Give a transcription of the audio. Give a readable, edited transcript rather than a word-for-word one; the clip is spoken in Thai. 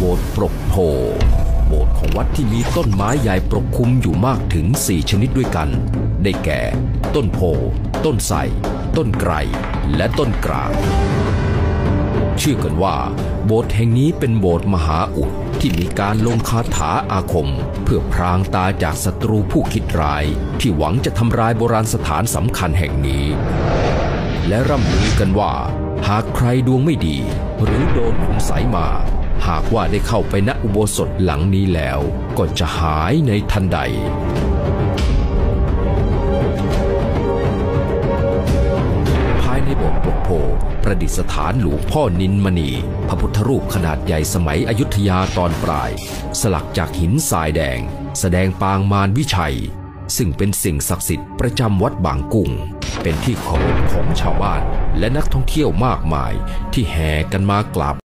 บสถ์ปรกโพโบสถ์ของวัดที่มีต้นไม้ใหญ่ปกคลุมอยู่มากถึง4ชนิดด้วยกันได้แก่ต้นโพต้นไทรต้นไกรและต้นกลางเชื่อกันว่าโบสถ์แห่งนี้เป็นโบสถ์มหาอุดที่มีการลงคาถาอาคมเพื่อพรางตาจากศัตรูผู้คิดร้ายที่หวังจะทำลายโบราณสถานสำคัญแห่งนี้และร่ำลือกันว่าหากใครดวงไม่ดีหรือโดนคุณไสยมาหากว่าได้เข้าไปณอุโบสถหลังนี้แล้วก็จะหายในทันใดภายในโบสถ์ปกโพประดิษฐานหลวงพ่อนินมณีพระพุทธรูปขนาดใหญ่สมัยอยุธยาตอนปลายสลักจากหินทรายแดงแสดงปางมารวิชัยซึ่งเป็นสิ่งศักดิ์สิทธิ์ประจำวัดบางกุ้งเป็นที่เคารพของชาวบ้านและนักท่องเที่ยวมากมายที่แห่กันมากราบ